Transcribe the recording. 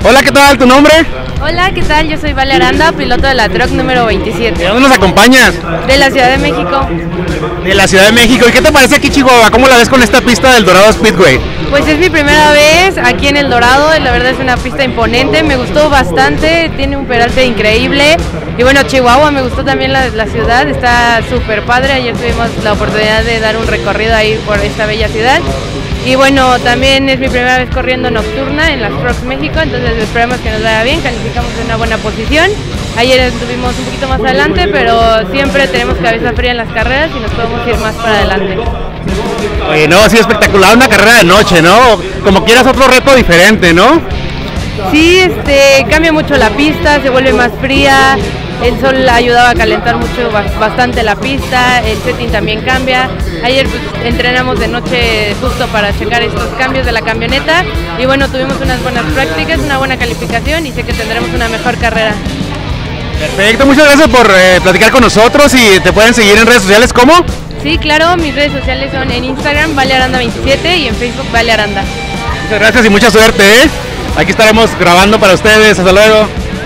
Hola, ¿qué tal? ¿Tu nombre? Hola, ¿qué tal? Yo soy Vale Aranda, piloto de la truck número 27. ¿De dónde nos acompañas? De la Ciudad de México. De la Ciudad de México. ¿Y qué te parece aquí, Chihuahua? ¿Cómo la ves con esta pista del Dorado Speedway? Pues es mi primera vez aquí en El Dorado, la verdad es una pista imponente, me gustó bastante, tiene un peralte increíble. Y bueno, Chihuahua, me gustó también la ciudad, está súper padre. Ayer tuvimos la oportunidad de dar un recorrido ahí por esta bella ciudad. Y bueno, también es mi primera vez corriendo nocturna en las Trucks México, entonces esperamos que nos vaya bien, calificamos en una buena posición. Ayer estuvimos un poquito más adelante, pero siempre tenemos cabeza fría en las carreras y nos podemos ir más para adelante. Oye, no, sí, espectacular, una carrera de noche, ¿no? Como quieras, otro reto diferente, ¿no? Sí, cambia mucho la pista, se vuelve más fría, el sol ayudaba a calentar mucho, bastante la pista, el setting también cambia. Ayer pues, entrenamos de noche justo para checar estos cambios de la camioneta y bueno, tuvimos unas buenas prácticas, una buena calificación y sé que tendremos una mejor carrera. Perfecto, muchas gracias por platicar con nosotros y te pueden seguir en redes sociales, ¿cómo? Sí, claro, mis redes sociales son en Instagram, ValeAranda27 y en Facebook, Vale Aranda. Muchas gracias y mucha suerte, ¿eh? Aquí estaremos grabando para ustedes, hasta luego.